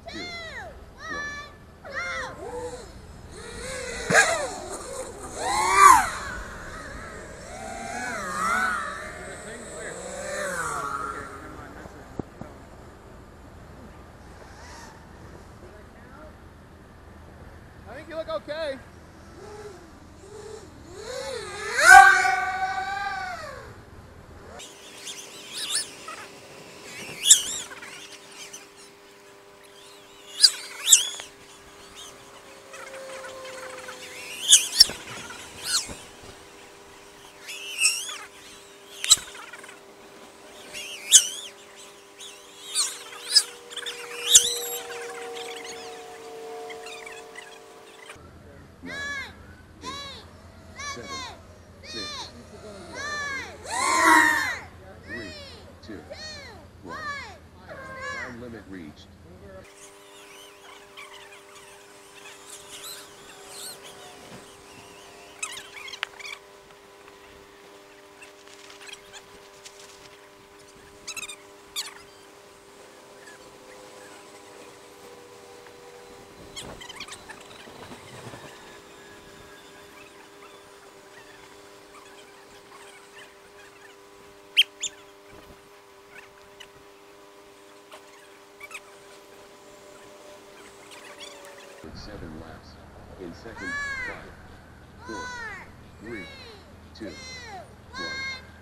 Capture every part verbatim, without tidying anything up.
two, one. I think you look okay. Nine, eight, seven, six, three, two, one. Time limit reached. With seven laps. In second, five, four, three, two, one.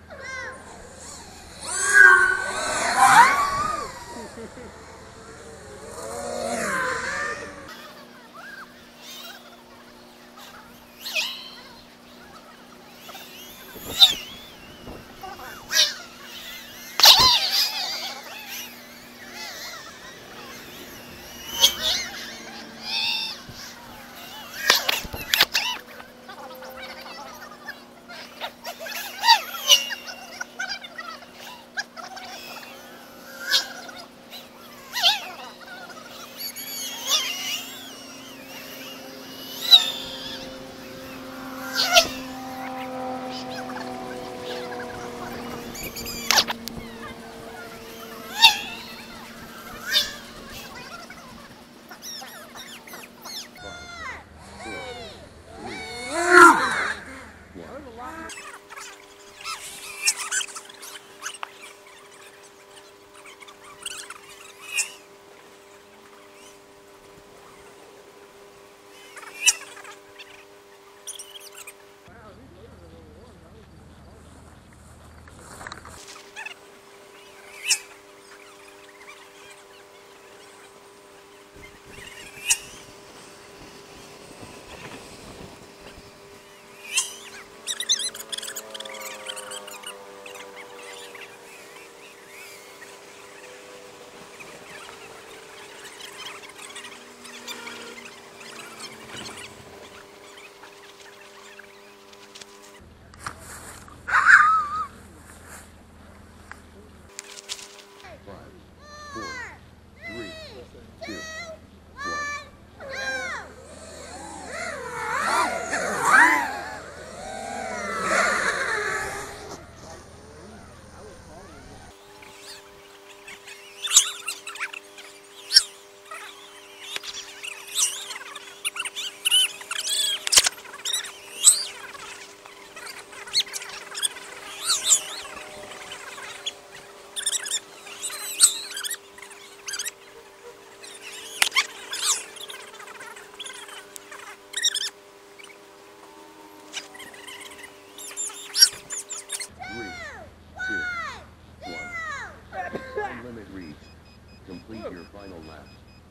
Limit reached. Complete your final lap.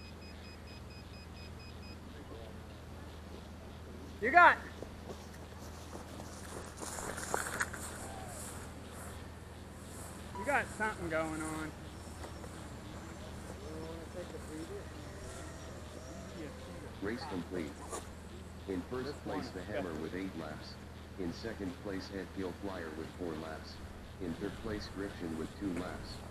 You got. You got something going on. Race complete. In first place, the Hammer with eight laps. In second place, Headfield Flyer with four laps. In third place, Grifton with two laps.